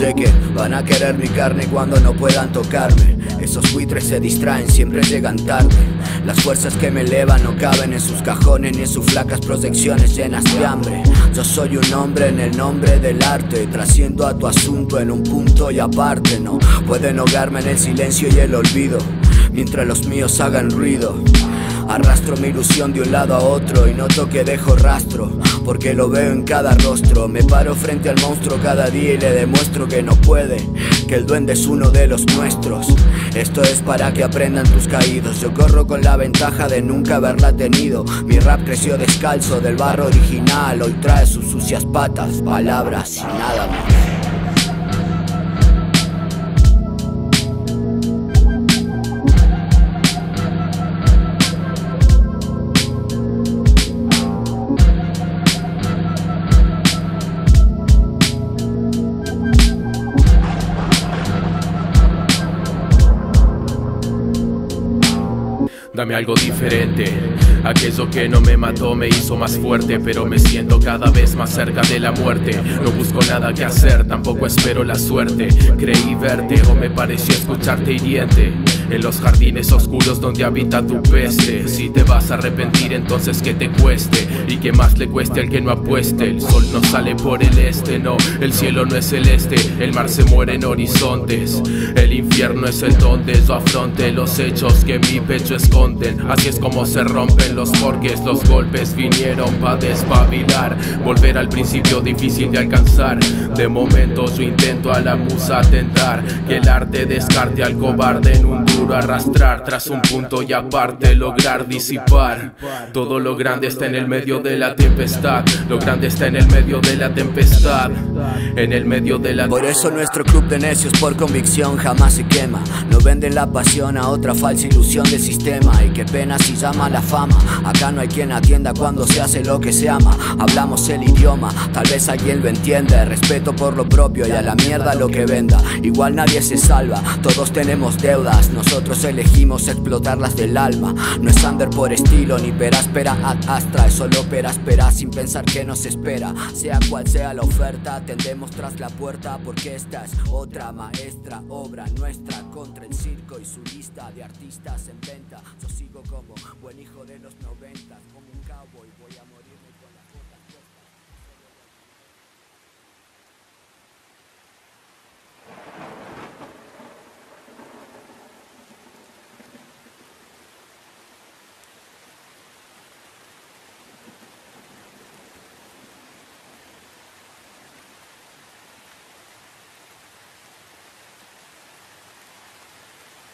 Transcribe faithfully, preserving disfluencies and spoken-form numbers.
sé que van a querer mi carne cuando no puedan tocarme. Esos buitres se distraen, siempre llegan tarde. Las fuerzas que me elevan no caben en sus cajones ni en sus flacas proyecciones llenas de hambre. Yo soy un hombre en el nombre del arte, trasciendo a tu asunto en un punto y aparte. No pueden ahogarme en el silencio y el olvido, mientras los míos hagan ruido. Arrastro mi ilusión de un lado a otro y noto que dejo rastro, porque lo veo en cada rostro. Me paro frente al monstruo cada día y le demuestro que no puede, que el duende es uno de los nuestros. Esto es para que aprendan tus caídos. Yo corro con la ventaja de nunca haberla tenido. Mi rap creció descalzo del barro original. Hoy trae sus sucias patas, palabras y nada más. Dame algo diferente. Aquello que no me mató me hizo más fuerte, pero me siento cada vez más cerca de la muerte. No busco nada que hacer, tampoco espero la suerte. Creí verte o me pareció escucharte hiriente en los jardines oscuros donde habita tu peste. Si te vas a arrepentir, entonces que te cueste, y que más le cueste al que no apueste. El sol no sale por el este, no, el cielo no es celeste. El mar se muere en horizontes, el infierno es el donde yo afronte los hechos que mi pecho esconden. Así es como se rompen los porques, los golpes vinieron pa' despabilar. Volver al principio difícil de alcanzar. De momento yo intento a la musa atentar, que el arte descarte al cobarde en un duro arrastrar. Tras un punto y aparte lograr disipar. Todo lo grande está en el medio de la tempestad. Lo grande está en el medio de la tempestad. En el medio de la... Por eso nuestro club de necios por convicción jamás se quema. No venden la pasión a otra falsa ilusión del sistema. Y qué pena si llama la fama. Acá no hay quien atienda cuando se hace lo que se ama. Hablamos el idioma, tal vez alguien lo entienda. Respeto por lo propio y a la mierda lo que venda. Igual nadie se salva, todos tenemos deudas. Nosotros elegimos explotarlas del alma. No es under por estilo ni peráspera ad astra. Es solo peráspera sin pensar que nos espera. Sea cual sea la oferta, tendemos tras la puerta, porque esta es otra maestra obra nuestra contra el circo y su lista de artistas en venta. Yo sigo como buen hijo de los noventas, como un cowboy voy a morir.